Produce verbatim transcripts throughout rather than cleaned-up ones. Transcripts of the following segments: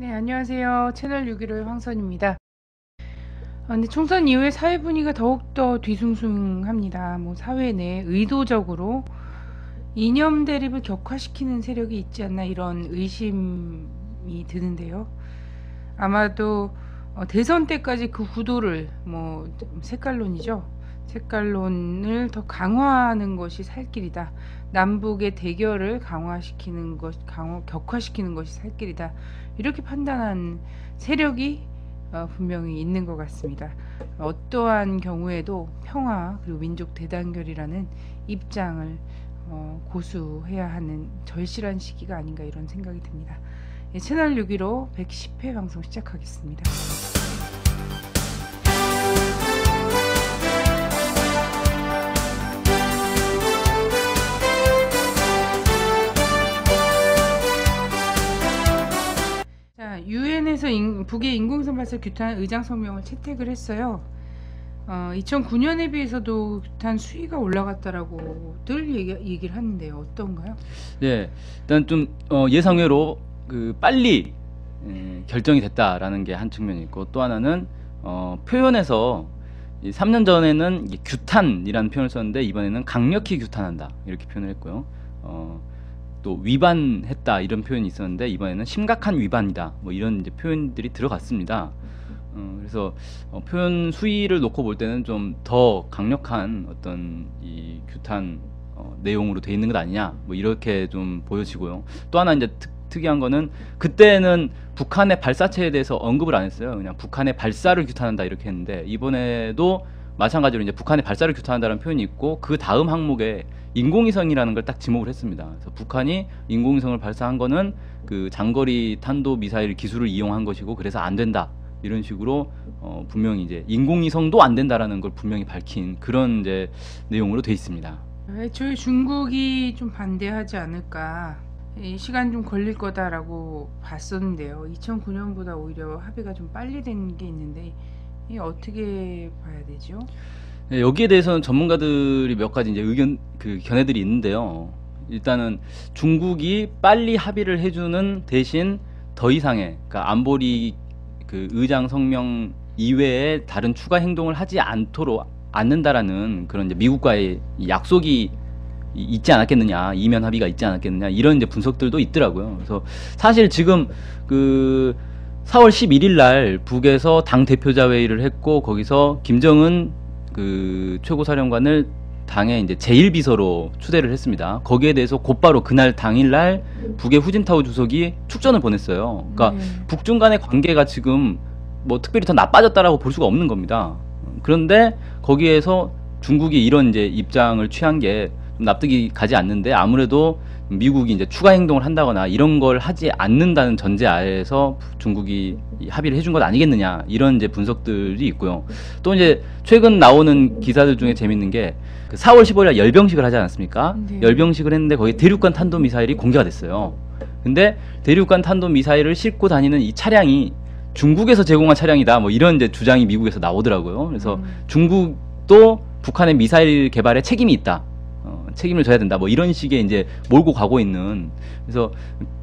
네, 안녕하세요. 채널 육십일호의 황선입니다. 아, 근데 총선 이후에 사회 분위기가 더욱더 뒤숭숭합니다. 뭐 사회 내에 의도적으로 이념 대립을 격화시키는 세력이 있지 않나 이런 의심이 드는데요. 아마도 어, 대선 때까지 그 구도를 뭐 색깔론이죠. 색깔론을 더 강화하는 것이 살 길이다. 남북의 대결을 강화시키는 것, 강화, 격화시키는 것이 살 길이다. 이렇게 판단한 세력이 어, 분명히 있는 것 같습니다. 어떠한 경우에도 평화 그리고 민족 대단결이라는 입장을 어, 고수해야 하는 절실한 시기가 아닌가 이런 생각이 듭니다. 예, 채널 육십일호 백십 회 방송 시작하겠습니다. 유엔에서 북의 인공위성 발사 규탄 의장 성명을 채택을 했어요. 어, 이천구 년에 비해서도 규탄 수위가 올라갔다라고 늘 얘기, 얘기를 하는데요. 어떤가요? 네, 일단 좀 어, 예상외로 그 빨리 에, 결정이 됐다라는 게 한 측면이 있고, 또 하나는 어, 표현에서 이 삼 년 전에는 이게 규탄이라는 표현을 썼는데 이번에는 강력히 규탄한다 이렇게 표현을 했고요. 어, 또 위반했다 이런 표현이 있었는데 이번에는 심각한 위반이다 뭐 이런 이제 표현들이 들어갔습니다. 어, 그래서 어, 표현 수위를 놓고 볼 때는 좀 더 강력한 어떤 이 규탄 어, 내용으로 돼 있는 것 아니냐 뭐 이렇게 좀 보여지고요. 또 하나 이제 특, 특이한 거는 그때는 북한의 발사체에 대해서 언급을 안 했어요. 그냥 북한의 발사를 규탄한다 이렇게 했는데 이번에도 마찬가지로 이제 북한의 발사를 규탄한다는 표현이 있고, 그 다음 항목에 인공위성이라는 걸 딱 지목을 했습니다. 그래서 북한이 인공위성을 발사한 거는 그 장거리 탄도 미사일 기술을 이용한 것이고 그래서 안 된다 이런 식으로 어 분명히 이제 인공위성도 안 된다라는 걸 분명히 밝힌 그런 이제 내용으로 돼 있습니다. 애초에 중국이 좀 반대하지 않을까, 시간 좀 걸릴 거다라고 봤었는데요. 이천구 년보다 오히려 합의가 좀 빨리 된 게 있는데 이 어떻게 봐야 되죠? 네, 여기에 대해서는 전문가들이 몇 가지 이제 의견 그 견해들이 있는데요. 일단은 중국이 빨리 합의를 해주는 대신 더 이상의 그러니까 안보리 그 의장 성명 이외에 다른 추가 행동을 하지 않도록 않는다라는 그런 이제 미국과의 약속이 있지 않았겠느냐, 이면 합의가 있지 않았겠느냐 이런 이제 분석들도 있더라고요. 그래서 사실 지금 그 사월 십일일 날 북에서 당 대표자 회의를 했고 거기서 김정은 그 최고사령관을 당의 이제 제일 비서로 추대를 했습니다. 거기에 대해서 곧바로 그날 당일날 북의 후진타오 주석이 축전을 보냈어요. 그러니까 네. 북중 간의 관계가 지금 뭐 특별히 더 나빠졌다라고 볼 수가 없는 겁니다. 그런데 거기에서 중국이 이런 이제 입장을 취한 게 좀 납득이 가지 않는데, 아무래도 미국이 이제 추가 행동을 한다거나 이런 걸 하지 않는다는 전제 하에서 중국이 합의를 해준 것 아니겠느냐 이런 이제 분석들이 있고요. 또 이제 최근 나오는 기사들 중에 재밌는 게 그 사월 십오일 열병식을 하지 않았습니까? 네. 열병식을 했는데 거기 대륙간 탄도미사일이 공개가 됐어요. 근데 대륙간 탄도미사일을 싣고 다니는 이 차량이 중국에서 제공한 차량이다 뭐 이런 이제 주장이 미국에서 나오더라고요. 그래서 음. 중국도 북한의 미사일 개발에 책임이 있다. 어, 책임을 져야 된다 뭐 이런 식의 이제 몰고 가고 있는, 그래서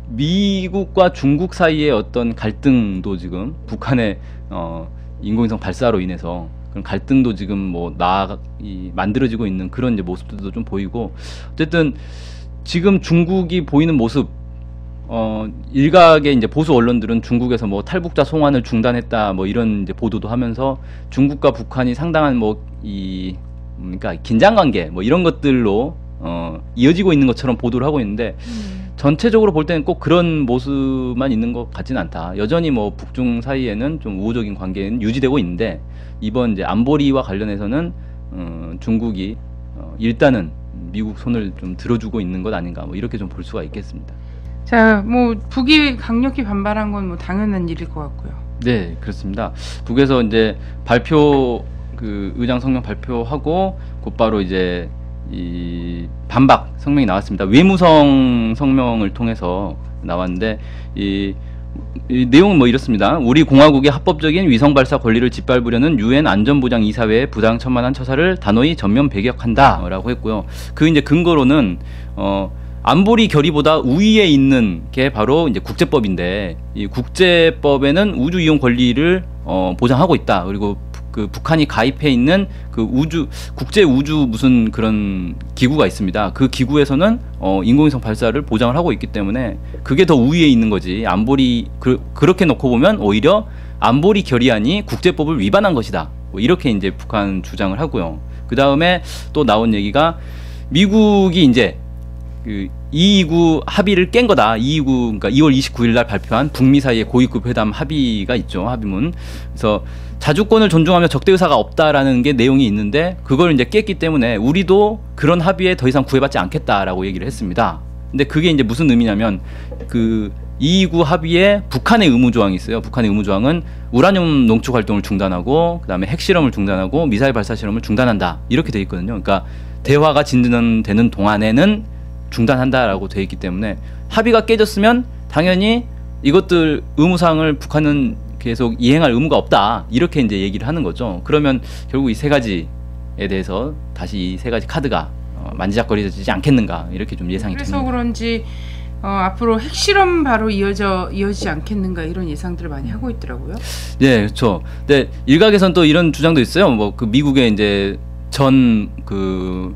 미국과 중국 사이의 어떤 갈등도 지금 북한의 어, 인공위성 발사로 인해서 그런 갈등도 지금 뭐 나 이 만들어지고 있는 그런 이제 모습들도 좀 보이고, 어쨌든 지금 중국이 보이는 모습, 어 일각의 이제 보수 언론들은 중국에서 뭐 탈북자 송환을 중단했다 뭐 이런 이제 보도도 하면서 중국과 북한이 상당한 뭐 이 그러니까 긴장 관계 뭐 이런 것들로 어 이어지고 있는 것처럼 보도를 하고 있는데 음. 전체적으로 볼 때는 꼭 그런 모습만 있는 것 같지는 않다. 여전히 뭐 북중 사이에는 좀 우호적인 관계는 유지되고 있는데, 이번 이제 안보리와 관련해서는 어 중국이 어 일단은 미국 손을 좀 들어주고 있는 것 아닌가 뭐 이렇게 좀 볼 수가 있겠습니다. 자, 뭐 북이 강력히 반발한 건 뭐 당연한 일일 것 같고요. 네, 그렇습니다. 북에서 이제 발표 그 의장 성명 발표하고 곧바로 이제 이 반박 성명이 나왔습니다. 외무성 성명을 통해서 나왔는데 이, 이 내용은 뭐 이렇습니다. 우리 공화국의 합법적인 위성 발사 권리를 짓밟으려는 유엔 안전보장 이사회의 부당천만한 처사를 단호히 전면 배격한다라고 했고요. 그 이제 근거로는 어 안보리 결의보다 우위에 있는 게 바로 이제 국제법인데, 이 국제법에는 우주 이용 권리를 어, 보장하고 있다. 그리고 그 북한이 가입해 있는 그 우주 국제 우주 무슨 그런 기구가 있습니다. 그 기구에서는 어, 인공위성 발사를 보장을 하고 있기 때문에 그게 더 우위에 있는 거지. 안보리 그, 그렇게 놓고 보면 오히려 안보리 결의안이 국제법을 위반한 것이다. 뭐 이렇게 이제 북한 주장을 하고요. 그 다음에 또 나온 얘기가 미국이 이제 그 이이구 합의를 깬 거다. 이이구 그러니까 이월 이십구일 날 발표한 북미 사이의 고위급 회담 합의가 있죠. 합의문. 그래서 자주권을 존중하며 적대 의사가 없다라는 게 내용이 있는데 그걸 이제 깼기 때문에 우리도 그런 합의에 더 이상 구애받지 않겠다라고 얘기를 했습니다. 근데 그게 이제 무슨 의미냐면 그 이이구 합의에 북한의 의무 조항이 있어요. 북한의 의무 조항은 우라늄 농축 활동을 중단하고 그다음에 핵실험을 중단하고 미사일 발사 실험을 중단한다. 이렇게 돼 있거든요. 그러니까 대화가 진전되는 동안에는 중단한다라고 돼 있기 때문에 합의가 깨졌으면 당연히 이것들 의무사항을 북한은 계속 이행할 의무가 없다. 이렇게 이제 얘기를 하는 거죠. 그러면 결국 이 세 가지에 대해서 다시 이 세 가지 카드가 어, 만지작거리지 않겠는가 이렇게 좀 예상이 그래서 됩니다. 그런지 어, 앞으로 핵실험 바로 이어져 이어지지 않겠는가 이런 예상들을 많이 하고 있더라고요. 네, 그렇죠. 근데 일각에선 또 이런 주장도 있어요. 뭐 그 미국의 이제 전 그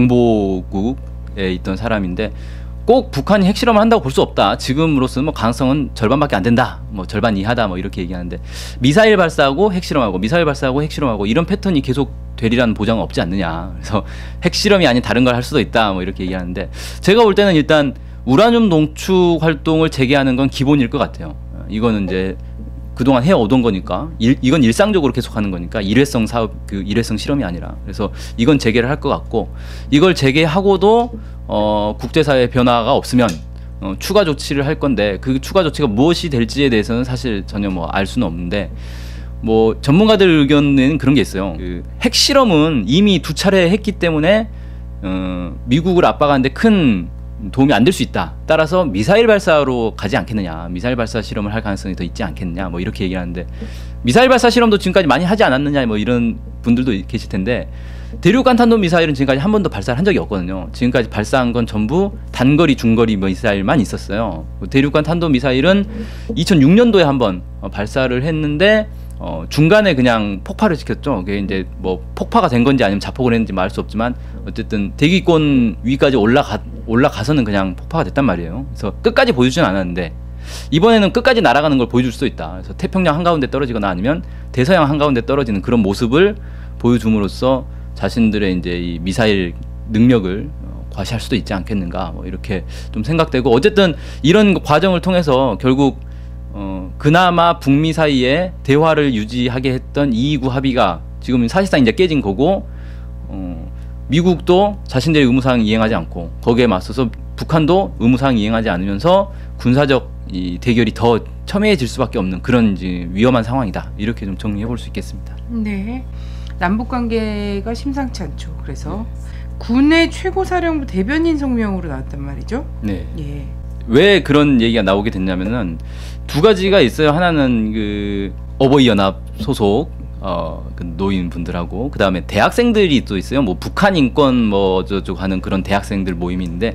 정보국에 있던 사람인데 꼭 북한이 핵실험을 한다고 볼 수 없다. 지금으로서는 뭐 가능성은 절반밖에 안 된다. 뭐 절반 이하다. 뭐 이렇게 얘기하는데 미사일 발사하고 핵실험하고 미사일 발사하고 핵실험하고 이런 패턴이 계속 되리라는 보장은 없지 않느냐. 그래서 핵실험이 아닌 다른 걸 할 수도 있다. 뭐 이렇게 얘기하는데 제가 볼 때는 일단 우라늄 농축 활동을 재개하는 건 기본일 것 같아요. 이거는 이제 그동안 해오던 거니까 일, 이건 일상적으로 계속하는 거니까 일회성 사업 그 일회성 실험이 아니라 그래서 이건 재개를 할 것 같고 이걸 재개하고도 어, 국제사회 변화가 없으면 어, 추가 조치를 할 건데 그 추가 조치가 무엇이 될지에 대해서는 사실 전혀 뭐 알 수는 없는데 뭐 전문가들 의견에는 그런 게 있어요. 그 핵실험은 이미 두 차례 했기 때문에 어, 미국을 압박하는데 큰 도움이 안 될 수 있다. 따라서 미사일 발사로 가지 않겠느냐. 미사일 발사 실험을 할 가능성이 더 있지 않겠느냐. 뭐 이렇게 얘기를 하는데 미사일 발사 실험도 지금까지 많이 하지 않았느냐. 뭐 이런 분들도 계실 텐데 대륙간 탄도 미사일은 지금까지 한 번도 발사를 한 적이 없거든요. 지금까지 발사한 건 전부 단거리, 중거리 미사일만 있었어요. 대륙간 탄도 미사일은 이천육 년도에 한번 발사를 했는데 어, 중간에 그냥 폭발을 시켰죠. 그게 이제 뭐 폭파가 된 건지 아니면 자폭을 했는지 말 수 없지만 어쨌든 대기권 위까지 올라가 올라가서는 그냥 폭파가 됐단 말이에요. 그래서 끝까지 보여주진 않았는데 이번에는 끝까지 날아가는 걸 보여줄 수도 있다. 그래서 태평양 한가운데 떨어지거나 아니면 대서양 한가운데 떨어지는 그런 모습을 보여줌으로써 자신들의 이제 이 미사일 능력을 어, 과시할 수도 있지 않겠는가. 뭐 이렇게 좀 생각되고 어쨌든 이런 과정을 통해서 결국 어, 그나마 북미 사이에 대화를 유지하게 했던 이이구 합의가 지금 사실상 이제 깨진 거고, 어, 미국도 자신들의 의무사항 이행하지 않고 거기에 맞서서 북한도 의무사항 이행하지 않으면서 군사적 이 대결이 더 첨예해질 수밖에 없는 그런 이제 위험한 상황이다. 이렇게 좀 정리해 볼 수 있겠습니다. 네, 남북 관계가 심상치 않죠. 그래서 군의 최고사령부 대변인 성명으로 나왔단 말이죠. 네. 예. 왜 그런 얘기가 나오게 됐냐면은 두 가지가 있어요. 하나는 그 어버이 연합 소속 어, 그 노인분들하고 그 다음에 대학생들이 또 있어요. 뭐 북한 인권 뭐 저쪽 하는 그런 대학생들 모임이 있는데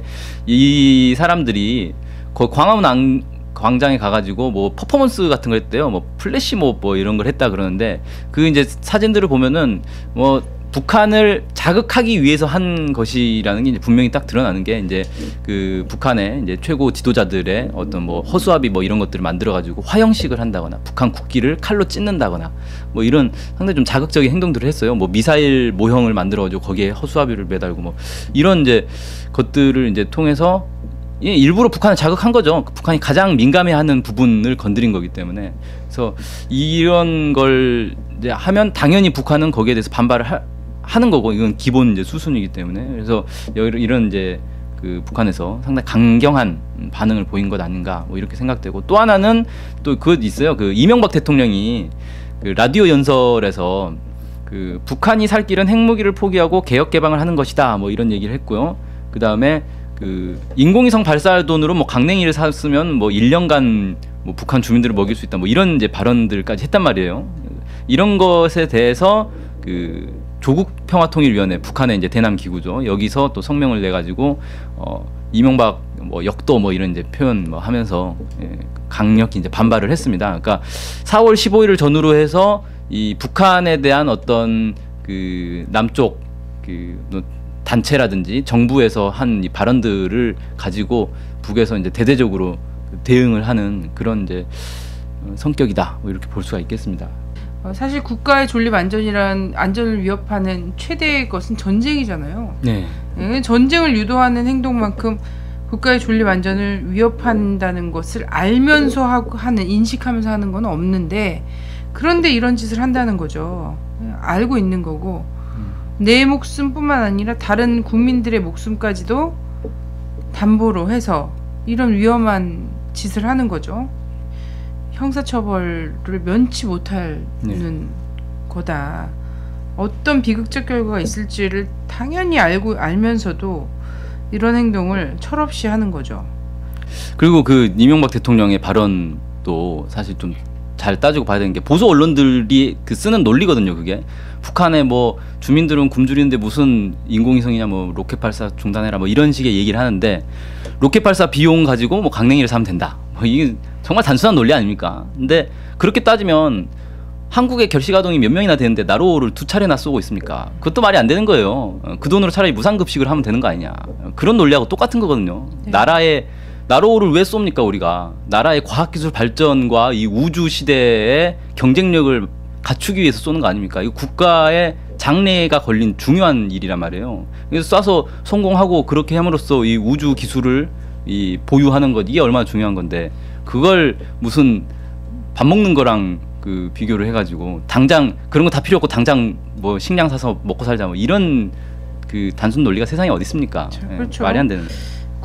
이 사람들이 거 광화문 안, 광장에 가가지고 뭐 퍼포먼스 같은 걸 했대요. 뭐 플래시몹 뭐 이런 걸 했다 그러는데 그 이제 사진들을 보면은 뭐 북한을 자극하기 위해서 한 것이라는 게 이제 분명히 딱 드러나는 게 이제 그 북한의 이제 최고 지도자들의 어떤 뭐 허수아비 뭐 이런 것들을 만들어 가지고 화형식을 한다거나 북한 국기를 칼로 찢는다거나 뭐 이런 상당히 좀 자극적인 행동들을 했어요. 뭐 미사일 모형을 만들어 가지고 거기에 허수아비를 매달고 뭐 이런 이제 것들을 이제 통해서 일부러 북한을 자극한 거죠. 북한이 가장 민감해하는 부분을 건드린 거기 때문에. 그래서 이런 걸 이제 하면 당연히 북한은 거기에 대해서 반발을 하, 하는 거고 이건 기본 이제 수순이기 때문에. 그래서 이런 이제 그 북한에서 상당히 강경한 반응을 보인 것 아닌가 뭐 이렇게 생각되고, 또 하나는 또 그것 있어요. 그 이명박 대통령이 그 라디오 연설에서 그 북한이 살 길은 핵무기를 포기하고 개혁 개방을 하는 것이다 뭐 이런 얘기를 했고요. 그 다음에 그 인공위성 발사 돈으로 뭐 강냉이를 샀으면 뭐 일 년간 뭐 북한 주민들을 먹일 수 있다 뭐 이런 이제 발언들까지 했단 말이에요. 이런 것에 대해서 그 조국평화통일위원회 북한의 이제 대남 기구죠. 여기서 또 성명을 내 가지고 어 이명박 뭐 역도 뭐 이런 이제 표현 뭐 하면서 예, 강력히 이제 반발을 했습니다. 그러니까 사월 십오일을 전후로 해서 이 북한에 대한 어떤 그 남쪽 그 단체라든지 정부에서 한 이 발언들을 가지고 북에서 이제 대대적으로 대응을 하는 그런 이제 성격이다, 뭐 이렇게 볼 수가 있겠습니다. 어, 사실 국가의 존립 안전이란 안전을 위협하는 최대의 것은 전쟁이잖아요. 네. 예, 전쟁을 유도하는 행동만큼 국가의 존립 안전을 위협한다는 것을 알면서 하고 하는 인식하면서 하는 건 없는데, 그런데 이런 짓을 한다는 거죠. 예, 알고 있는 거고 음. 내 목숨뿐만 아니라 다른 국민들의 목숨까지도 담보로 해서 이런 위험한 짓을 하는 거죠. 형사처벌을 면치 못하는 네. 거다. 어떤 비극적 결과가 있을지를 당연히 알고 알면서도 이런 행동을 철없이 하는 거죠. 그리고 그 이명박 대통령의 발언도 사실 좀 잘 따지고 봐야 되는 게, 보수 언론들이 그 쓰는 논리거든요. 그게 북한의 뭐 주민들은 굶주리는데 무슨 인공위성이냐, 뭐 로켓 발사 중단해라, 뭐 이런 식의 얘기를 하는데, 로켓 발사 비용 가지고 뭐 강냉이를 사면 된다, 뭐 이게 정말 단순한 논리 아닙니까? 근데 그렇게 따지면 한국의 결식아동이 몇 명이나 되는데 나로를 두 차례나 쏘고 있습니까? 그것도 말이 안 되는 거예요. 그 돈으로 차라리 무상급식을 하면 되는 거 아니냐. 그런 논리하고 똑같은 거거든요. 네. 나라의 나로를 왜 쏩니까? 우리가 나라의 과학기술 발전과 이 우주 시대의 경쟁력을 갖추기 위해서 쏘는 거 아닙니까? 이거 국가의 장래가 걸린 중요한 일이란 말이에요. 그래서 쏴서 성공하고 그렇게 함으로써 이 우주 기술을 이 보유하는 것, 이게 얼마나 중요한 건데, 그걸 무슨 밥 먹는 거랑 그 비교를 해가지고 당장 그런 거 다 필요 없고 당장 뭐 식량 사서 먹고 살자, 뭐 이런 그 단순 논리가 세상에 어디 있습니까? 그렇죠. 예, 말이 안 되는.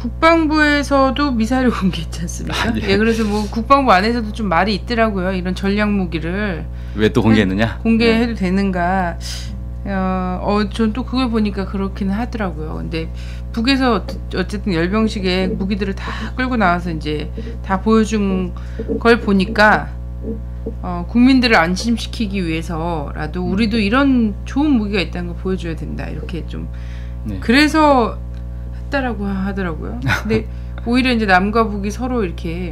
국방부에서도 미사일을 공개했지 않습니까? 아, 예. 예, 그래서 뭐 국방부 안에서도 좀 말이 있더라고요. 이런 전략 무기를 왜 또 공개했느냐? 공개해도 네. 되는가? 어, 어, 전 또 그걸 보니까 그렇기는 하더라고요. 근데 북에서 어쨌든 열병식에 무기들을 다 끌고 나와서 이제 다 보여준 걸 보니까 어, 국민들을 안심시키기 위해서라도 우리도 이런 좋은 무기가 있다는 걸 보여줘야 된다, 이렇게 좀 네. 그래서 했다라고 하더라고요. 근데 오히려 이제 남과 북이 서로 이렇게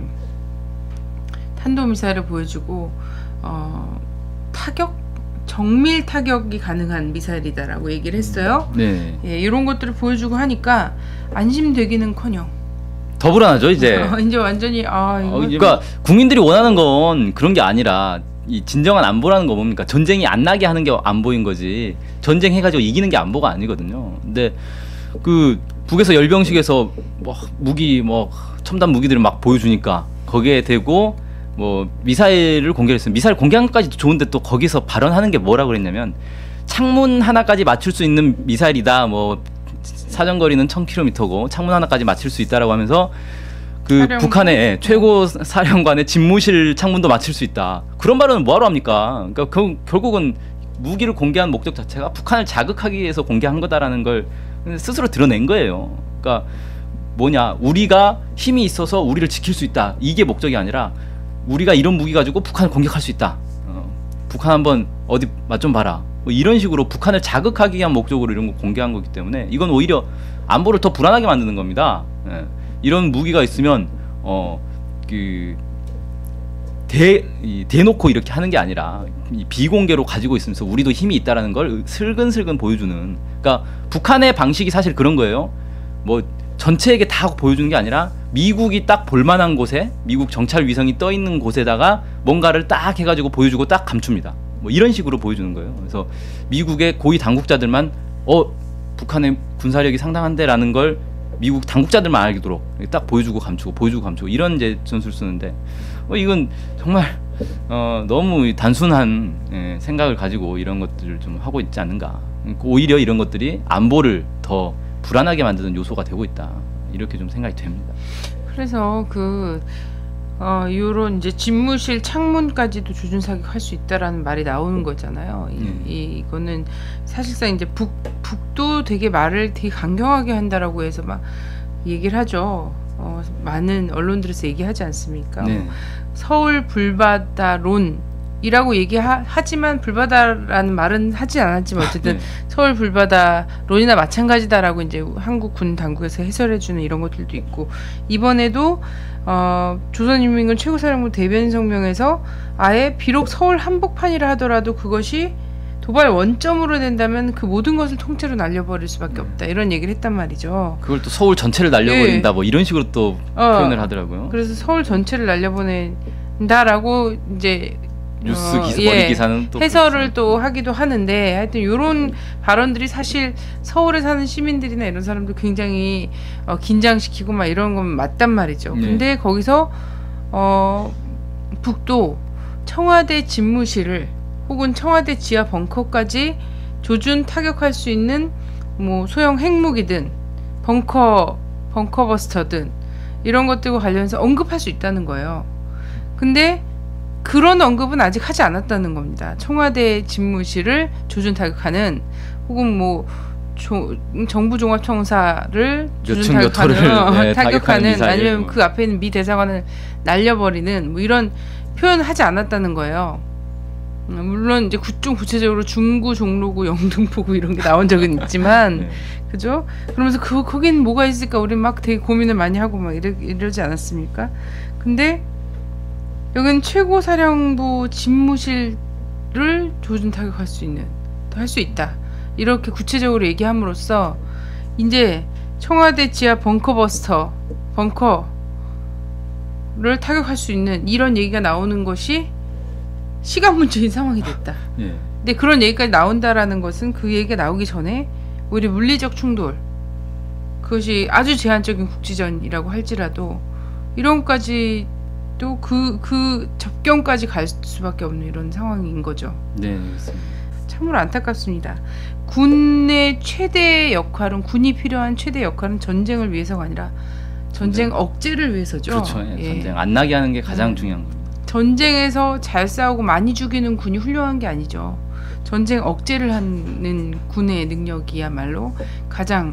탄도미사일을 보여주고 어, 타격 정밀 타격이 가능한 미사일이다라고 얘기를 했어요. 네. 예, 이런 것들을 보여주고 하니까 안심되기는커녕 더 불안하죠, 이제. 어, 이제 완전히 아, 이거 어, 그러니까 국민들이 원하는 건 그런 게 아니라 이 진정한 안보라는 거 뭡니까? 전쟁이 안 나게 하는 게 안보인 거지. 전쟁 해가지고 이기는 게 안보가 아니거든요. 근데 그 북에서 열병식에서 뭐 무기 뭐 첨단 무기들을 막 보여주니까 거기에 대고 뭐 미사일을 공개했어요. 미사일 공개한 것까지도 좋은데 또 거기서 발언하는 게 뭐라고 그랬냐면, 창문 하나까지 맞출 수 있는 미사일이다, 뭐 사정거리는 천 킬로미터고 창문 하나까지 맞출 수 있다라고 하면서 그 사령... 북한의 최고 사령관의 집무실 창문도 맞출 수 있다. 그런 발언은 뭐하러 합니까? 그러니까 그, 결국은 무기를 공개한 목적 자체가 북한을 자극하기 위해서 공개한 거다라는 걸 스스로 드러낸 거예요. 그러니까 뭐냐, 우리가 힘이 있어서 우리를 지킬 수 있다, 이게 목적이 아니라 우리가 이런 무기 가지고 북한을 공격할 수 있다, 어, 북한 한번 어디 맛 좀 봐라, 뭐 이런 식으로 북한을 자극하기 위한 목적으로 이런 거 공개한 거기 때문에 이건 오히려 안보를 더 불안하게 만드는 겁니다. 예. 이런 무기가 있으면 어, 그 대, 이, 대놓고 이렇게 하는 게 아니라 이 비공개로 가지고 있으면서 우리도 힘이 있다라는 걸 슬근슬근 보여주는, 그러니까 북한의 방식이 사실 그런 거예요. 뭐 전체에게 다 보여주는 게 아니라 미국이 딱 볼만한 곳에, 미국 정찰 위성이 떠 있는 곳에다가 뭔가를 딱 해가지고 보여주고 딱 감춥니다. 뭐 이런 식으로 보여주는 거예요. 그래서 미국의 고위 당국자들만 어 북한의 군사력이 상당한데라는 걸 미국 당국자들만 알도록 딱 보여주고 감추고 보여주고 감추고 이런 이제 전술을 쓰는데, 어, 이건 정말 어, 너무 단순한 예, 생각을 가지고 이런 것들을 좀 하고 있지 않는가. 오히려 이런 것들이 안보를 더 불안하게 만드는 요소가 되고 있다, 이렇게 좀 생각이 됩니다. 그래서 그 어, 요런 이제 집무실 창문까지도 조준 사격할 수 있다라는 말이 나오는 거잖아요. 이, 음. 이 이거는 사실상 이제 북 북도 되게 말을 되게 강경하게 한다라고 해서 막 얘기를 하죠. 어, 많은 언론들에서 얘기하지 않습니까? 네. 서울 불바다론 이라고 얘기하지만 불바다라는 말은 하지 않았지만 어쨌든 네. 서울 불바다론이나 마찬가지다라고 이제 한국 군 당국에서 해설해주는 이런 것들도 있고 이번에도 어, 조선인민군 최고사령부 대변인 성명에서 아예 비록 서울 한복판이라 하더라도 그것이 도발 원점으로 된다면 그 모든 것을 통째로 날려버릴 수밖에 없다 이런 얘기를 했단 말이죠. 그걸 또 서울 전체를 날려버린다 네. 뭐 이런 식으로 또 어, 표현을 하더라고요. 그래서 서울 전체를 날려보낸다라고 이제 뉴스 기사, 어, 머리 예, 기사는 또 해설을 그렇죠. 또 하기도 하는데 하여튼 이런 발언들이 사실 서울에 사는 시민들이나 이런 사람들 굉장히 어, 긴장시키고 막 이런 건 맞단 말이죠. 네. 근데 거기서 어, 북도 청와대 집무실을 혹은 청와대 지하 벙커까지 조준 타격할 수 있는 뭐 소형 핵무기든 벙커 벙커버스터든 이런 것들과 관련해서 언급할 수 있다는 거예요. 근데 그런 언급은 아직 하지 않았다는 겁니다. 청와대 집무실을 조준 타격하는 혹은 뭐 조, 정부 종합청사를 조준 타격하는, 네, 타격하는, 타격하는 아니면 뭐. 그 앞에 있는 미 대사관을 날려버리는 뭐 이런 표현을 하지 않았다는 거예요. 물론 이제 좀 구체적으로 중구, 종로구, 영등포구 이런 게 나온 적은 있지만 네. 그죠? 그러면서 그 거긴 뭐가 있을까 우리 막 되게 고민을 많이 하고 막 이러, 이러지 않았습니까? 근데 여긴 최고사령부 집무실을 조준 타격할 수 있는 할 수 있다 이렇게 구체적으로 얘기함으로써 이제 청와대 지하 벙커버스터 벙커를 타격할 수 있는 이런 얘기가 나오는 것이 시간 문제인 상황이 됐다. 예. 근데 그런 얘기까지 나온다라는 것은 그 얘기가 나오기 전에 오히려 물리적 충돌 그것이 아주 제한적인 국지전이라고 할지라도 이런 것까지 또 그 그 접경까지 갈 수밖에 없는 이런 상황인 거죠. 네, 그렇습니다. 참으로 안타깝습니다. 군의 최대 역할은 군이 필요한 최대 역할은 전쟁을 위해서가 아니라 전쟁 전쟁. 억제를 위해서죠. 그렇죠. 예, 예. 전쟁 안 나게 하는 게 가장 음. 중요한 겁니다. 전쟁에서 잘 싸우고 많이 죽이는 군이 훌륭한 게 아니죠. 전쟁 억제를 하는 군의 능력이야말로 가장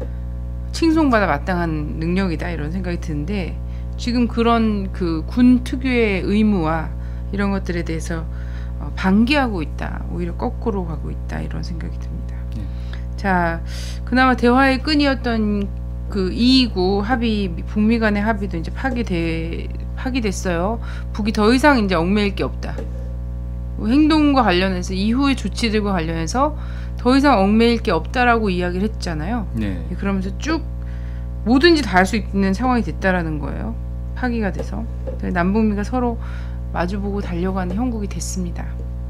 칭송받아 마땅한 능력이다 이런 생각이 드는데 지금 그런 그 군 특유의 의무와 이런 것들에 대해서 어, 방기하고 있다. 오히려 거꾸로 가고 있다. 이런 생각이 듭니다. 네. 자, 그나마 대화의 끈이었던 그 이이구 합의, 북미 간의 합의도 이제 파기돼, 파기됐어요. 북이 더 이상 이제 얽매일 게 없다. 행동과 관련해서 이후의 조치들과 관련해서 더 이상 얽매일 게 없다라고 이야기를 했잖아요. 네. 그러면서 쭉 뭐든지 다 할 수 있는 상황이 됐다라는 거예요. 파기가 돼서 남북미가 서로 마주보고 달려가는 형국이 됐습니다.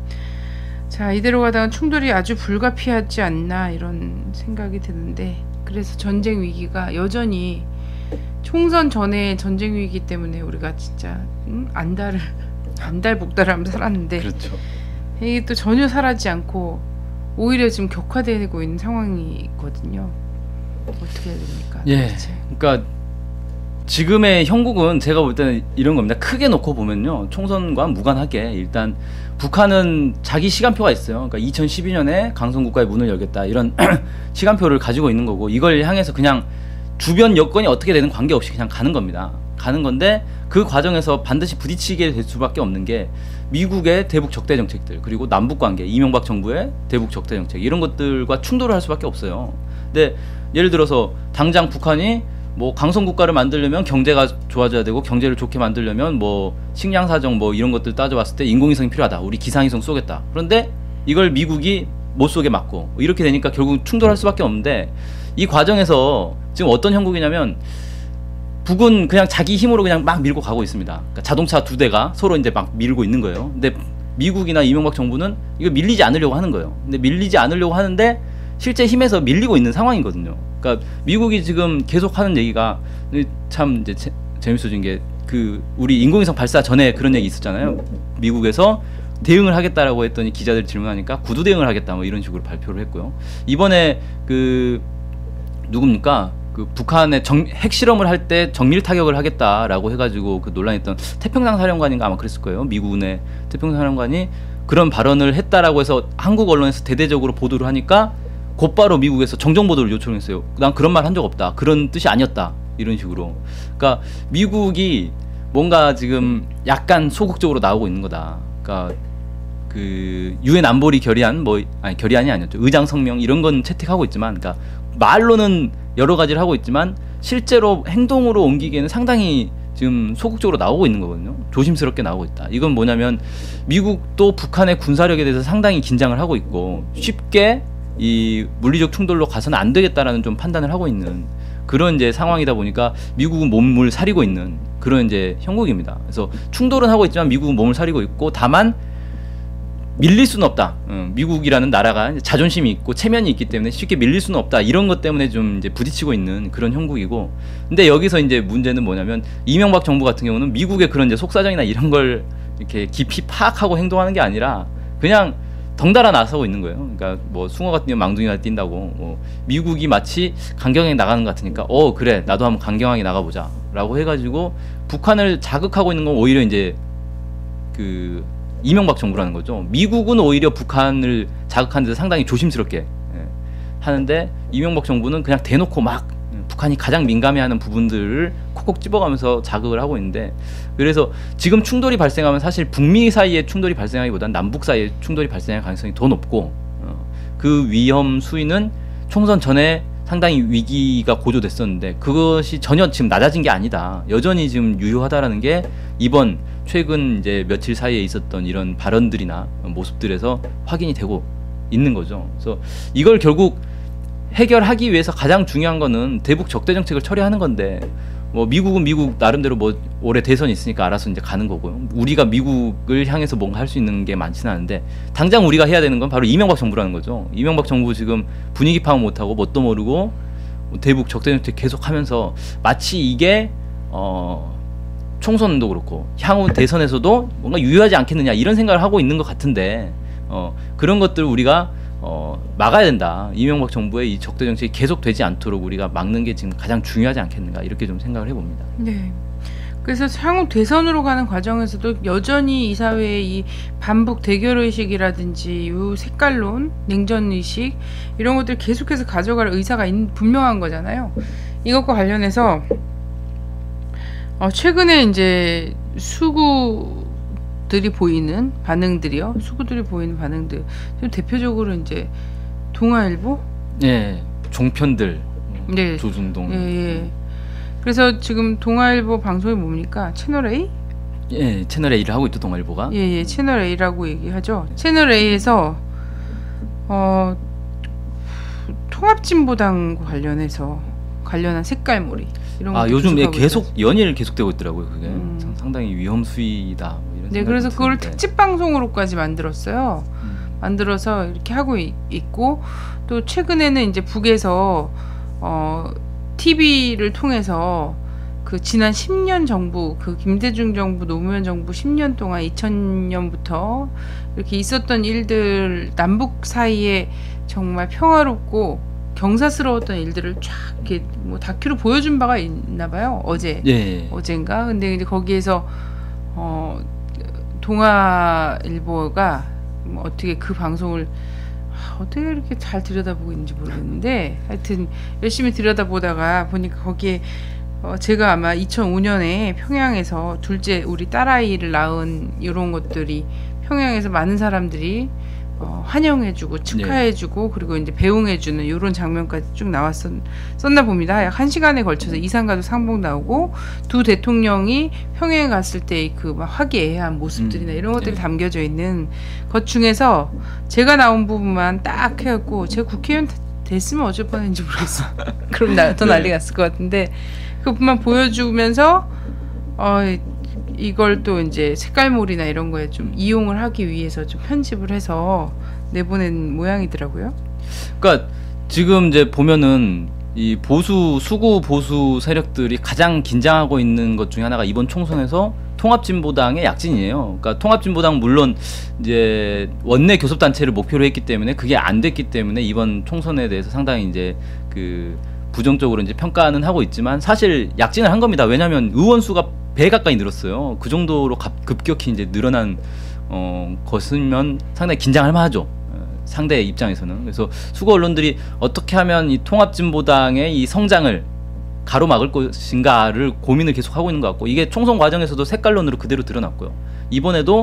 자, 이대로 가다가 충돌이 아주 불가피하지 않나 이런 생각이 드는데 그래서 전쟁 위기가 여전히 총선 전에 전쟁 위기 때문에 우리가 진짜 음? 안달을 안달복달하면서 살았는데 그렇죠. 이게 또 전혀 사라지지 않고 오히려 지금 격화되고 있는 상황이 있거든요. 어떻게 해야 됩니까? 예. 도대체? 그러니까 지금의 형국은 제가 볼 때는 이런 겁니다. 크게 놓고 보면요. 총선과 무관하게 일단 북한은 자기 시간표가 있어요. 그러니까 이천십이 년에 강성국가의 문을 열겠다. 이런 시간표를 가지고 있는 거고 이걸 향해서 그냥 주변 여건이 어떻게 되는 관계없이 그냥 가는 겁니다. 가는 건데 그 과정에서 반드시 부딪히게 될 수밖에 없는 게 미국의 대북 적대 정책들 그리고 남북 관계, 이명박 정부의 대북 적대 정책 이런 것들과 충돌을 할 수밖에 없어요. 근데 예를 들어서 당장 북한이 뭐 강성국가를 만들려면 경제가 좋아져야 되고 경제를 좋게 만들려면 뭐 식량 사정 뭐 이런 것들 따져봤을 때 인공위성이 필요하다. 우리 기상위성 쏘겠다. 그런데 이걸 미국이 못 쏘게 막고 이렇게 되니까 결국 충돌할 수밖에 없는데 이 과정에서 지금 어떤 형국이냐면 북은 그냥 자기 힘으로 그냥 막 밀고 가고 있습니다. 그러니까 자동차 두 대가 서로 이제 막 밀고 있는 거예요. 근데 미국이나 이명박 정부는 이거 밀리지 않으려고 하는 거예요. 근데 밀리지 않으려고 하는데 실제 힘에서 밀리고 있는 상황이거든요. 그러니까 미국이 지금 계속 하는 얘기가 참 이제 재, 재밌어진 게 그 우리 인공위성 발사 전에 그런 얘기 있었잖아요. 미국에서 대응을 하겠다라고 했더니 기자들 질문하니까 구두 대응을 하겠다 뭐 이런 식으로 발표를 했고요. 이번에 그 누굽니까? 그 북한의 정, 핵실험을 할 때 정밀 타격을 하겠다라고 해가지고 그 논란했던 태평양 사령관인가 아마 그랬을 거예요. 미군의 태평양 사령관이 그런 발언을 했다라고 해서 한국 언론에서 대대적으로 보도를 하니까 곧바로 미국에서 정정 보도를 요청했어요. 난 그런 말 한 적 없다. 그런 뜻이 아니었다. 이런 식으로. 그러니까 미국이 뭔가 지금 약간 소극적으로 나오고 있는 거다. 그러니까 그 유엔 안보리 결의안 뭐 아니 결의안이 아니었죠. 의장 성명 이런 건 채택하고 있지만, 그러니까 말로는 여러 가지를 하고 있지만 실제로 행동으로 옮기기에는 상당히 지금 소극적으로 나오고 있는 거거든요. 조심스럽게 나오고 있다. 이건 뭐냐면 미국도 북한의 군사력에 대해서 상당히 긴장을 하고 있고 쉽게 이 물리적 충돌로 가서는 안 되겠다라는 좀 판단을 하고 있는 그런 이제 상황이다 보니까 미국은 몸을 사리고 있는 그런 이제 형국입니다. 그래서 충돌은 하고 있지만 미국은 몸을 사리고 있고, 다만 밀릴 수는 없다. 어, 미국이라는 나라가 자존심이 있고 체면이 있기 때문에 쉽게 밀릴 수는 없다. 이런 것 때문에 좀 이제 부딪히고 있는 그런 형국이고, 근데 여기서 이제 문제는 뭐냐면 이명박 정부 같은 경우는 미국의 그런 이제 속사정이나 이런 걸 이렇게 깊이 파악하고 행동하는 게 아니라 그냥 덩달아 나서고 있는 거예요. 그러니까 뭐 숭어가 뛰면 망둥이가 뛴다고, 뭐 미국이 마치 강경하게 나가는 것 같으니까 어 그래 나도 한번 강경하게 나가보자 라고 해가지고 북한을 자극하고 있는 건 오히려 이제 그 이명박 정부라는 거죠. 미국은 오히려 북한을 자극하는 데서 상당히 조심스럽게 예, 하는데 이명박 정부는 그냥 대놓고 막 북한이 가장 민감해하는 부분들을 콕콕 집어가면서 자극을 하고 있는데, 그래서 지금 충돌이 발생하면 사실 북미 사이에 충돌이 발생하기보다는 남북 사이에 충돌이 발생할 가능성이 더 높고, 어, 그 위험 수위는 총선 전에 상당히 위기가 고조됐었는데 그것이 전혀 지금 낮아진 게 아니다. 여전히 지금 유효하다라는 게 이번 최근 이제 며칠 사이에 있었던 이런 발언들이나 모습들에서 확인이 되고 있는 거죠. 그래서 이걸 결국 해결하기 위해서 가장 중요한 거는 대북 적대 정책을 처리하는 건데, 뭐 미국은 미국 나름대로 뭐 올해 대선이 있으니까 알아서 이제 가는 거고요. 우리가 미국을 향해서 뭔가 할 수 있는 게 많지는 않은데 당장 우리가 해야 되는 건 바로 이명박 정부라는 거죠. 이명박 정부 지금 분위기 파악 못하고 뭣도 모르고 대북 적대 정책 계속하면서 마치 이게 어 총선도 그렇고 향후 대선에서도 뭔가 유효하지 않겠느냐 이런 생각을 하고 있는 것 같은데, 어 그런 것들 우리가 어, 막아야 된다. 이명박 정부의 이 적대 정책이 계속되지 않도록 우리가 막는 게 지금 가장 중요하지 않겠는가 이렇게 좀 생각을 해봅니다. 네. 그래서 향후 대선으로 가는 과정에서도 여전히 이 사회의 이 반북 대결 의식이라든지 요 색깔론, 냉전 의식 이런 것들 계속해서 가져갈 의사가 있, 분명한 거잖아요. 이것과 관련해서 어, 최근에 이제 수구 들이 보이는 반응들이요. 수구들이 보이는 반응들. 지금 대표적으로 이제 동아일보, 예, 종편들, 네, 조중동. 예, 예. 그래서 지금 동아일보 방송이 뭡니까? 채널 A? 예, 채널 A를 하고 있죠, 동아일보가. 예, 예, 채널 A라고 얘기하죠. 채널 A에서 어 통합진보당과 관련해서 관련한 색깔몰이 이런 아 것도 요즘 예, 계속하고 계속 있어요. 연일 계속되고 있더라고요. 그게 음. 상- 상당히 위험 수위다. 뭐 이런 네, 생각이 그래서 그걸 드는데. 특집 방송으로까지 만들었어요. 음. 만들어서 이렇게 하고 있, 있고, 또 최근에는 이제 북에서 어 티비를 통해서 그 지난 십 년 정부, 그 김대중 정부, 노무현 정부 십 년 동안 이천 년부터 이렇게 있었던 일들, 남북 사이에 정말 평화롭고 경사스러웠던 일들을 쫙 이렇게 뭐 다큐로 보여준 바가 있나 봐요. 어제. 예. 어젠가. 근데 이제 거기에서 어 동아일보가 뭐 어떻게 그 방송을 아, 어떻게 이렇게 잘 들여다보고 있는지 모르겠는데 하여튼 열심히 들여다보다가 보니까 거기에 어 제가 아마 이천오 년에 평양에서 둘째 우리 딸아이를 낳은 이런 것들이 평양에서 많은 사람들이 어 환영해주고 축하해주고 그리고 이제 배웅해주는 이런 장면까지 쭉 나왔었나 봅니다. 약 한 시간에 걸쳐서 이산가족 상봉 나오고 두 대통령이 평양에 갔을 때 그 막 화기애애한 모습들이나 음, 이런 것들이 네. 담겨져 있는 것 중에서 제가 나온 부분만 딱 해갖고 제가 국회의원 됐으면 어쩔 뻔했는지 모르겠어. 그럼 나, 더 네. 난리 났을 것 같은데 그 부분만 보여주면서 어 이걸 또 이제 색깔몰이나 이런 거에 좀 이용을 하기 위해서 좀 편집을 해서 내보낸 모양이더라고요. 그러니까 지금 이제 보면은 이 보수 수구 보수 세력들이 가장 긴장하고 있는 것 중에 하나가 이번 총선에서 통합진보당의 약진이에요. 그러니까 통합진보당 물론 이제 원내 교섭단체를 목표로 했기 때문에 그게 안 됐기 때문에 이번 총선에 대해서 상당히 이제 그 부정적으로 이제 평가는 하고 있지만 사실 약진을 한 겁니다. 왜냐하면 의원 수가 배 가까이 늘었어요. 그 정도로 갑, 급격히 이제 늘어난 어, 것이면 상당히 긴장할 만하죠. 어, 상대의 입장에서는. 그래서 수거 언론들이 어떻게 하면 이 통합진보당의 이 성장을 가로막을 것인가를 고민을 계속 하고 있는 것 같고, 이게 총선 과정에서도 색깔론으로 그대로 드러났고요. 이번에도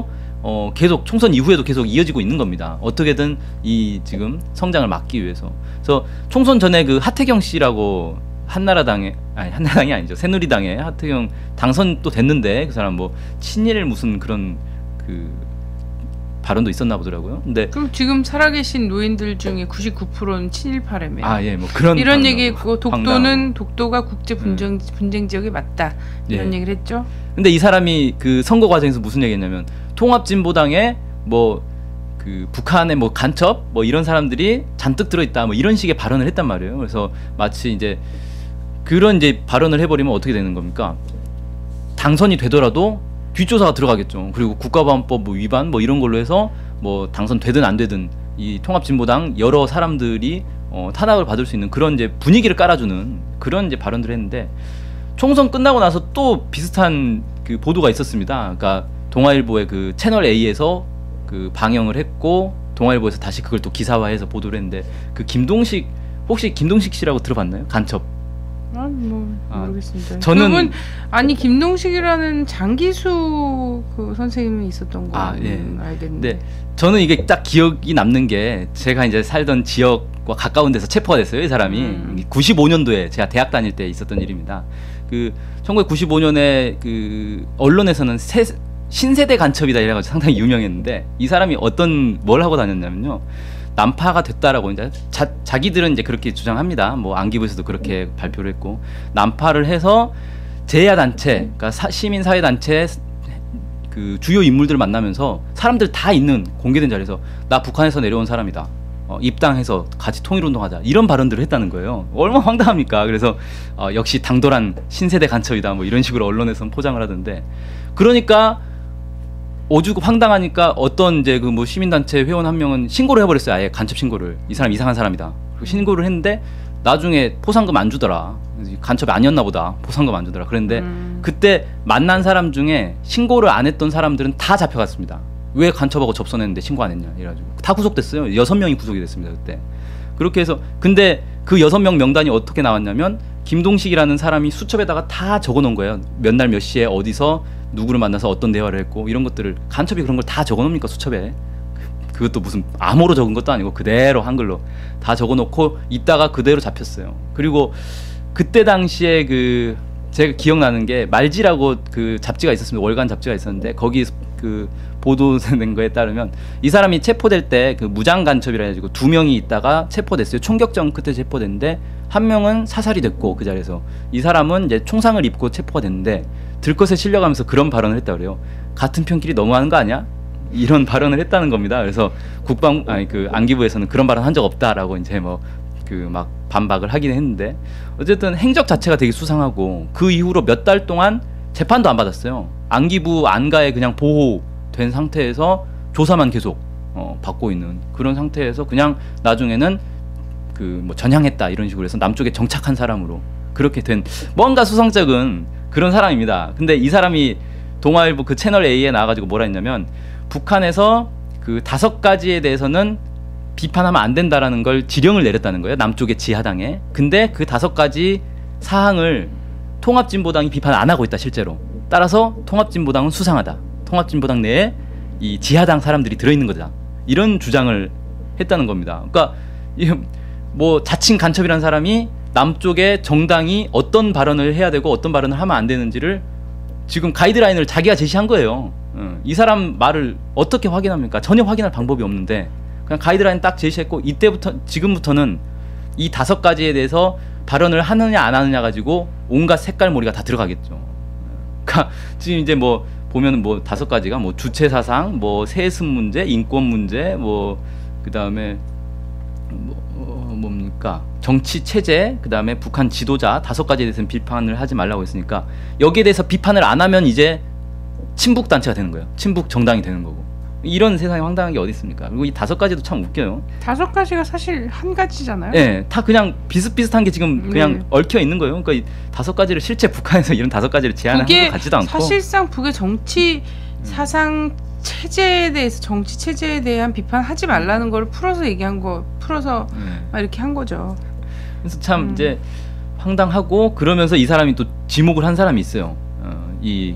어, 계속 총선 이후에도 계속 이어지고 있는 겁니다. 어떻게든 이 지금 성장을 막기 위해서. 그래서 총선 전에 그 하태경 씨라고 한나라당에 아니 한나라당이 아니죠 새누리당에 하태경 당선 또 됐는데 그 사람 뭐 친일 무슨 그런 그 발언도 있었나 보더라고요. 근데 그럼 지금 살아계신 노인들 중에 구십구 퍼센트는 친일파라며. 아, 예, 뭐 그런 이런 얘기했고 독도는 황당하고. 독도가 국제 분쟁 분쟁 지역에 맞다 이런 예. 얘기를 했죠. 근데 이 사람이 그 선거 과정에서 무슨 얘기했냐면 통합진보당에 뭐 그 북한의 뭐 간첩 뭐 이런 사람들이 잔뜩 들어있다 뭐 이런 식의 발언을 했단 말이에요. 그래서 마치 이제 그런 이제 발언을 해버리면 어떻게 되는 겁니까? 당선이 되더라도 뒷조사가 들어가겠죠. 그리고 국가보안법 뭐 위반 뭐 이런 걸로 해서 뭐 당선되든 안 되든 이 통합진보당 여러 사람들이 어, 탄압을 받을 수 있는 그런 이제 분위기를 깔아주는 그런 이제 발언들을 했는데 총선 끝나고 나서 또 비슷한 그 보도가 있었습니다. 그러니까 동아일보의 그 채널 A에서 그 방영을 했고 동아일보에서 다시 그걸 또 기사화해서 보도를 했는데 그 김동식 혹시 김동식 씨라고 들어봤나요? 간첩. 아, 뭐 아, 모르겠습니다. 저는- 그분 아니 김동식이라는 장기수 그 선생님이 있었던 거 아, 예. 음, 알겠는데. 네, 저는 이게 딱 기억이 남는 게 제가 이제 살던 지역과 가까운 데서 체포가 됐어요. 이 사람이 음. 구십오 년도에 제가 대학 다닐 때 있었던 일입니다. 그 천구백구십오 년에 그 언론에서는 새, 신세대 간첩이다 이래가지고 상당히 유명했는데 이 사람이 어떤 뭘 하고 다녔냐면요. 난파가 됐다라고 이제 자, 자기들은 이제 그렇게 주장합니다. 뭐 안기부에서도 그렇게 발표를 했고 난파를 해서 제야 단체, 그러니까 사, 시민 사회 단체 그 주요 인물들을 만나면서 사람들 다 있는 공개된 자리에서 나 북한에서 내려온 사람이다. 어, 입당해서 같이 통일운동하자 이런 발언들을 했다는 거예요. 얼마나 황당합니까? 그래서 어, 역시 당돌한 신세대 간첩이다 뭐 이런 식으로 언론에서는 포장을 하던데 그러니까 오죽 황당하니까 어떤 이제 그 뭐 시민단체 회원 한 명은 신고를 해버렸어요. 아예 간첩 신고를. 이 사람 이상한 사람이다. 그리고 신고를 했는데 나중에 포상금 안 주더라. 간첩이 아니었나 보다. 포상금 안 주더라. 그런데 음. 그때 만난 사람 중에 신고를 안 했던 사람들은 다 잡혀갔습니다. 왜 간첩하고 접선했는데 신고 안 했냐 이래가지고 다 구속됐어요. 여섯 명이 구속이 됐습니다. 그때. 그렇게 해서 근데 그 여섯 명 명단이 어떻게 나왔냐면 김동식이라는 사람이 수첩에다가 다 적어놓은 거예요. 몇 날 몇 시에 어디서 누구를 만나서 어떤 대화를 했고 이런 것들을 간첩이 그런 걸 다 적어놓습니까 수첩에. 그것도 무슨 암호로 적은 것도 아니고 그대로 한글로 다 적어놓고 있다가 그대로 잡혔어요. 그리고 그때 당시에 그 제가 기억나는 게 말지라고 그 잡지가 있었습니다. 월간 잡지가 있었는데 거기 그 보도된 거에 따르면 이 사람이 체포될 때 그 무장 간첩이라 해가지고 두 명이 있다가 체포됐어요. 총격전 끝에 체포됐는데 한 명은 사살이 됐고 그 자리에서 이 사람은 이제 총상을 입고 체포가 됐는데 들것에 실려가면서 그런 발언을 했다 그래요. 같은 편끼리 너무하는 거 아니야? 이런 발언을 했다는 겁니다. 그래서 국방 아니 그 안기부에서는 그런 발언 한 적 없다라고 이제 뭐 그 막 반박을 하긴 했는데 어쨌든 행적 자체가 되게 수상하고 그 이후로 몇 달 동안 재판도 안 받았어요. 안기부 안가에 그냥 보호된 상태에서 조사만 계속 어, 받고 있는 그런 상태에서 그냥 나중에는 그 뭐 전향했다 이런 식으로 해서 남쪽에 정착한 사람으로 그렇게 된 뭔가 수상쩍은 그런 사람입니다. 근데 이 사람이 동아일보 그 채널 A에 나와가지고 뭐라 했냐면 북한에서 그 다섯 가지에 대해서는 비판하면 안 된다라는 걸 지령을 내렸다는 거예요. 남쪽의 지하당에. 근데 그 다섯 가지 사항을 통합진보당이 비판 안 하고 있다 실제로. 따라서 통합진보당은 수상하다. 통합진보당 내에 이 지하당 사람들이 들어있는 거다. 이런 주장을 했다는 겁니다. 그러니까 뭐 자칭 간첩이라는 사람이 남쪽의 정당이 어떤 발언을 해야 되고 어떤 발언을 하면 안 되는지를 지금 가이드라인을 자기가 제시한 거예요. 어, 이 사람 말을 어떻게 확인합니까? 전혀 확인할 방법이 없는데 그냥 가이드라인 딱 제시했고 이때부터 지금부터는 이 다섯 가지에 대해서 발언을 하느냐 안 하느냐 가지고 온갖 색깔몰이가 다 들어가겠죠. 그러니까 지금 이제 뭐 보면은 뭐 다섯 가지가 뭐 주체 사상, 뭐 세습 문제, 인권 문제, 뭐 그다음에 뭐 어, 뭡니까? 정치 체제, 그다음에 북한 지도자 다섯 가지에 대해서는 비판을 하지 말라고 했으니까 여기에 대해서 비판을 안 하면 이제 친북 단체가 되는 거예요. 친북 정당이 되는 거고. 이런 세상에 황당한 게 어디 있습니까? 그리고 이 다섯 가지도 참 웃겨요. 다섯 가지가 사실 한 가지잖아요. 예, 다 그냥 비슷비슷한 게 지금 그냥 네. 얽혀 있는 거예요. 그러니까 이 다섯 가지를 실제 북한에서 이런 다섯 가지를 제안한 것 같지도 않고. 사실상 북의 정치 사상 체제에 대해서 정치 체제에 대한 비판하지 말라는 걸 풀어서 얘기한 거, 풀어서 네. 막 이렇게 한 거죠. 그래서 참 음. 이제 황당하고 그러면서 이 사람이 또 지목을 한 사람이 있어요. 어, 이 그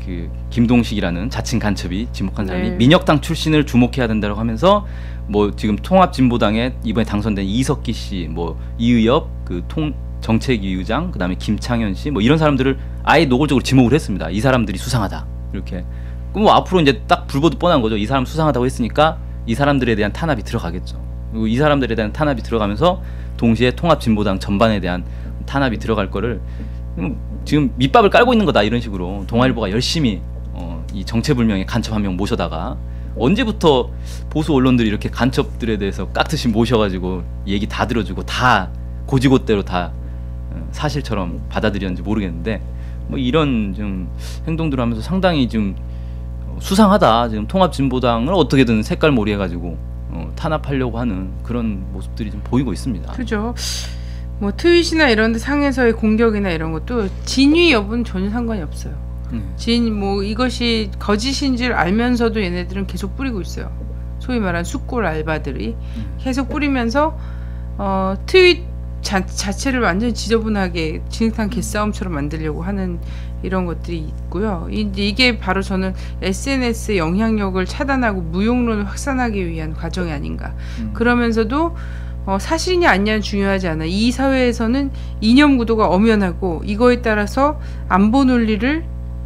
그 김동식이라는 자칭 간첩이 지목한 사람이 네. 민혁당 출신을 주목해야 된다고 하면서 뭐 지금 통합진보당에 이번에 당선된 이석기 씨, 뭐 이의엽 그 통 정책위 의장, 그다음에 김창현 씨, 뭐 이런 사람들을 아예 노골적으로 지목을 했습니다. 이 사람들이 수상하다 이렇게. 그럼 뭐 앞으로 이제 딱 불보듯 뻔한 거죠. 이 사람 수상하다고 했으니까 이 사람들에 대한 탄압이 들어가겠죠. 그리고 이 사람들에 대한 탄압이 들어가면서 동시에 통합진보당 전반에 대한 탄압이 들어갈 거를 지금 밑밥을 깔고 있는 거다 이런 식으로 동아일보가 열심히 어, 이 정체불명의 간첩 한 명 모셔다가 언제부터 보수 언론들이 이렇게 간첩들에 대해서 깍듯이 모셔가지고 얘기 다 들어주고 다 고지고대로 다 사실처럼 받아들였는지 모르겠는데 뭐 이런 좀 행동들을 하면서 상당히 좀 수상하다. 지금 통합진보당을 어떻게든 색깔몰이 해가지고 어, 탄압하려고 하는 그런 모습들이 좀 보이고 있습니다. 그죠. 뭐 트윗이나 이런 데 상에서의 공격이나 이런 것도 진위 여부는 전혀 상관이 없어요. 음. 진 뭐 이것이 거짓인 줄 알면서도 얘네들은 계속 뿌리고 있어요. 소위 말하는 숫골 알바들이 계속 뿌리면서 어, 트윗 자, 자체를 완전히 지저분하게 진흙탕 개싸움처럼 만들려고 하는 이런 것들이 있고요. 이, 이게 바로 저는 에스엔에스의 영향력을 차단하고 무용론을 확산하기 위한 과정이 아닌가. 음. 그러면서도 어, 사실이냐 아니냐는 중요하지 않아. 이 사회에서는 이념 구도가 엄연하고 이거에 따라서 안보 논리를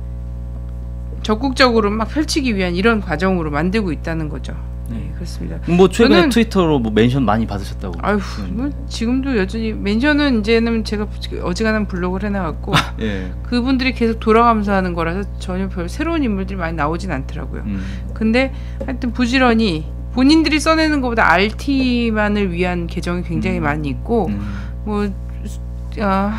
적극적으로 막 펼치기 위한 이런 과정으로 만들고 있다는 거죠. 네, 그렇습니다. 뭐 최근에 저는- 트위터로 뭐 멘션 많이 받으셨다고. 아휴, 뭐 지금도 여전히 멘션은 이제는 제가 어지간한 블로그를 해놔갖고 예. 그분들이 계속 돌아가면서 하는 거라서 전혀 별 새로운 인물들이 많이 나오진 않더라고요. 음. 근데 하여튼 부지런히 본인들이 써내는 것보다 알티만을 위한 계정이 굉장히 음. 많이 있고 음. 뭐 어,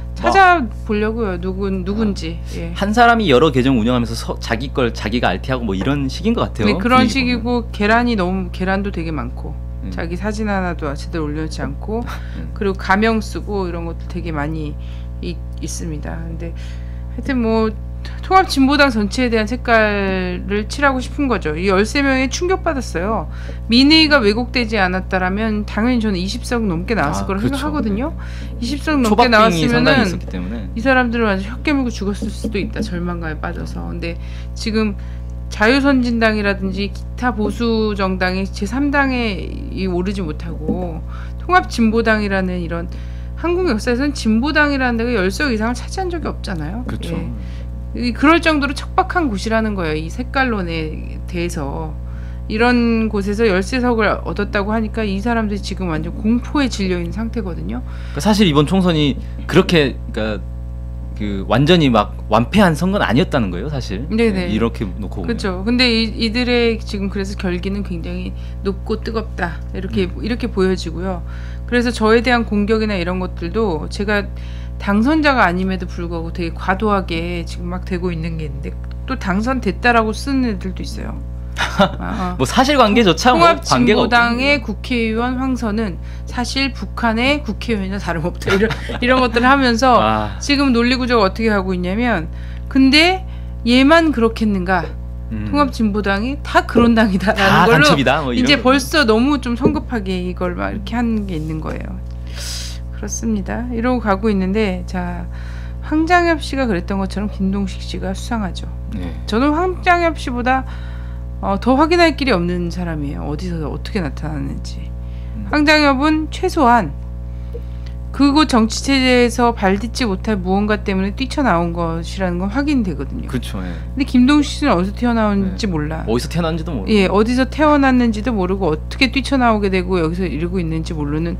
찾아보려고요. 누군 누군지. 예. 한 사람이 여러 계정 운영하면서 서, 자기 걸 자기가 알티하고 뭐 이런 식인 것 같아요. 네, 그런 분위기 식이고 계란이 너무 계란도 되게 많고 음. 자기 사진 하나도 제대로 올려놓지 않고 음. 그리고 가명 쓰고 이런 것도 되게 많이 이, 있습니다. 근데 하여튼 뭐 통합진보당 전체에 대한 색깔을 칠하고 싶은 거죠. 이 열세 명에 충격받았어요. 민의가 왜곡되지 않았다라면 당연히 저는 이십 석 넘게 나왔을 아, 거라고 그렇죠. 생각하거든요. 이십 석 넘게 초박빙이 상당히 나왔으면은 있었기 때문에. 이 사람들은 완전 혀 깨물고 죽었을 수도 있다. 절망감에 빠져서. 근데 지금 자유선진당이라든지 기타 보수 정당이 제삼 당에 오르지 못하고 통합진보당이라는 이런 한국 역사에서는 진보당이라는 데가 열 석 이상을 차지한 적이 없잖아요. 그렇죠. 예. 이- 그럴 정도로 척박한 곳이라는 거예요. 이 색깔론에 대해서. 이런 곳에서 열세 석을 얻었다고 하니까 이 사람들이 지금 완전 공포에 질려 있는 상태거든요. 그러니까 사실 이번 총선이 그렇게 그러니까 그 완전히 막 완패한 선거는 아니었다는 거예요, 사실. 네네. 네, 이렇게 놓고 보면. 그렇죠. 근데 이, 이들의 지금 그래서 결기는 굉장히 높고 뜨겁다 이렇게 음. 이렇게 보여지고요. 그래서 저에 대한 공격이나 이런 것들도 제가 당선자가 아님에도 불구하고 되게 과도하게 지금 막 되고 있는 게 있는데 또 당선됐다라고 쓰는 애들도 있어요. 아, 아. 뭐 사실관계조차 뭐 관계가 통합진보당의 없거든요. 국회의원 황선은 사실 북한의 국회의원이나 다름없다 이런 이런 것들을 하면서 아, 지금 논리구조가 어떻게 하고 있냐면 근데 얘만 그렇겠는가? 음. 통합진보당이 다 그런 당이다라는 다 걸로 간첩이다. 뭐 이런 이제 거. 벌써 너무 좀 성급하게 이걸 막 이렇게 하는 게 있는 거예요. 그렇습니다. 이러고 가고 있는데 자 황장엽 씨가 그랬던 것처럼 김동식 씨가 수상하죠. 네. 저는 황장엽 씨보다 어, 더 확인할 길이 없는 사람이에요. 어디서 어떻게 나타났는지. 음. 황장엽은 최소한 그곳 정치 체제에서 발딛지 못할 무언가 때문에 뛰쳐나온 것이라는 건 확인되거든요. 그렇죠. 예. 근데 김동식 씨는 어디서 태어나온지 몰라. 어디서 태어난지도 모르고. 예, 어디서 태어났는지도 모르고 어떻게 뛰쳐나오게 되고 여기서 이러고 있는지 모르는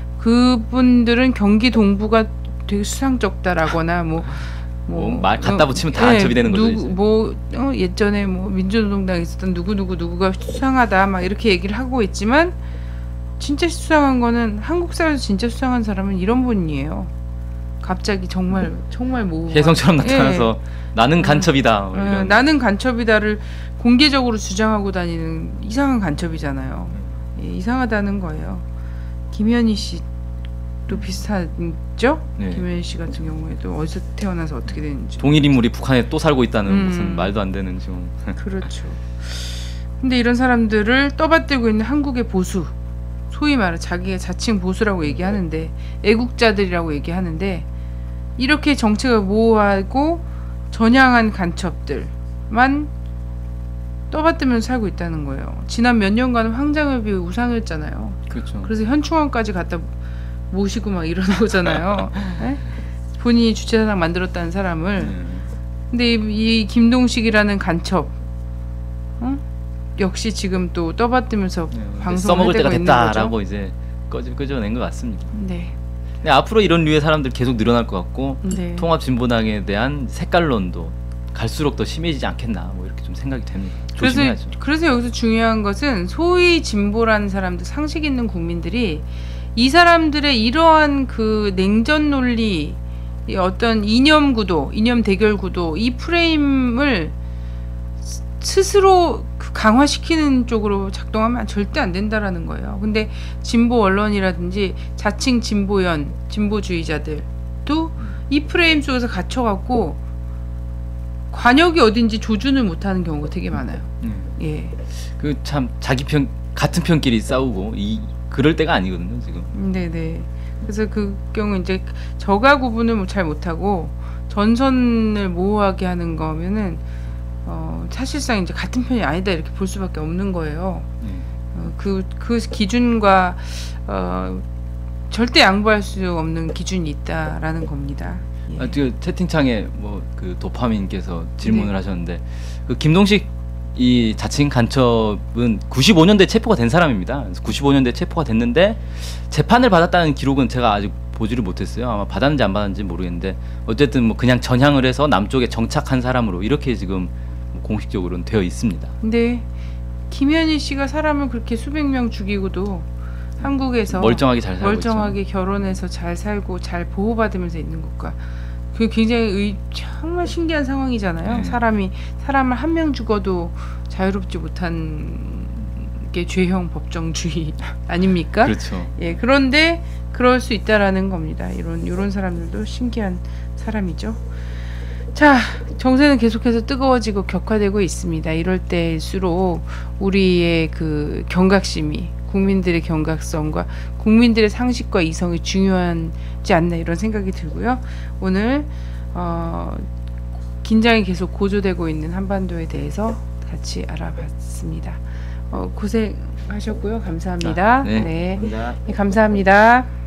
그분들은 경기 동부가 되게 수상쩍다라거나 뭐 뭐 말 갖다 붙이면 다 간첩이 되는 거죠, 누구, 이제. 뭐 어, 예전에 뭐 민주노동당에 있었던 누구 누구 누구가 수상하다 막 이렇게 얘기를 하고 있지만 진짜 수상한 거는 한국 사회에서 진짜 수상한 사람은 이런 분이에요. 갑자기 정말 정말 뭐 혜성처럼 나타나서 나는 음. 간첩이다. 뭐 어, 이런. 나는 간첩이다를 공개적으로 주장하고 다니는 이상한 간첩이잖아요. 예, 이상하다는 거예요. 김현희 씨도 비슷하죠? 네. 김현희 씨 같은 경우에도 어디서 태어나서 어떻게 됐는지. 동일 인물이 북한에 또 살고 있다는 음. 무슨 말도 안 되는 지금. 그렇죠. 근데 이런 사람들을 떠받들고 있는 한국의 보수, 소위 말해 자기가 자칭 보수라고 얘기하는데 애국자들이라고 얘기하는데 이렇게 정책을 모호하고 전향한 간첩들 떠받들면서 살고 있다는 거예요. 지난 몇 년간 황장엽이 우상이었잖아요. 그렇죠. 그래서 현충원까지 갖다 모시고 막 이러나오잖아요. 네? 본인이 주최사상 만들었다는 사람을. 네. 근데 이, 이 김동식이라는 간첩, 어? 역시 지금 또 떠받들면서 네, 방송을 써먹을 때가 해대고 있는 거죠. 됐다라고 이제 꺼져, 끄져낸 것 같습니다. 네. 근데 앞으로 이런 류의 사람들 계속 늘어날 것 같고 네. 통합진보당에 대한 색깔론도 갈수록 더 심해지지 않겠나 뭐 이렇게 좀 생각이 됩니다. 그래서, 조심해야죠. 그래서 여기서 중요한 것은 소위 진보라는 사람들, 상식 있는 국민들이 이 사람들의 이러한 그 냉전 논리, 이 어떤 이념 구도, 이념 대결 구도, 이 프레임을 스- 스스로 그 강화시키는 쪽으로 작동하면 절대 안 된다라는 거예요. 근데 진보 언론이라든지 자칭 진보연, 진보주의자들도 이 프레임 속에서 갇혀갖고 관역이 어딘지 조준을 못하는 경우가 되게 많아요. 네. 예, 그 참 자기 편 같은 편끼리 싸우고 이 그럴 때가 아니거든요 지금. 네네. 그래서 그 경우 이제 저가 구분을 잘 못하고 전선을 모호하게 하는 거면은 어, 사실상 이제 같은 편이 아니다 이렇게 볼 수밖에 없는 거예요. 네. 어, 그, 그 기준과 어, 절대 양보할 수 없는 기준이 있다라는 겁니다. 예. 아, 그 채팅창에 뭐 그 도파민께서 질문을 네. 하셨는데 그 김동식 이 자칭 간첩은 구십오 년대 체포가 된 사람입니다. 그래서 구십오 년대 체포가 됐는데 재판을 받았다는 기록은 제가 아직 보지를 못했어요. 아마 받았는지 안 받았는지 모르겠는데 어쨌든 뭐 그냥 전향을 해서 남쪽에 정착한 사람으로 이렇게 지금 공식적으로는 되어 있습니다. 근데 김현희 씨가 사람을 그렇게 수백 명 죽이고도 한국에서 멀쩡하게 잘 살고 멀쩡하게 결혼해서 잘 살고 잘 보호받으면서 있는 것과 그 굉장히 의, 정말 신기한 상황이잖아요. 네. 사람이 사람을 한 명 죽어도 자유롭지 못한 게 죄형 법정주의 아닙니까? 그렇죠. 예, 그런데 그럴 수 있다라는 겁니다. 이런 이런 사람들도 신기한 사람이죠. 자, 정세는 계속해서 뜨거워지고 격화되고 있습니다. 이럴 때일수록 우리의 그 경각심이, 국민들의 경각성과 국민들의 상식과 이성이 중요하지 않나 이런 생각이 들고요. 오늘 어, 긴장이 계속 고조되고 있는 한반도에 대해서 같이 알아봤습니다. 어, 고생하셨고요. 감사합니다. 아, 네. 네. 감사합니다. 네, 감사합니다.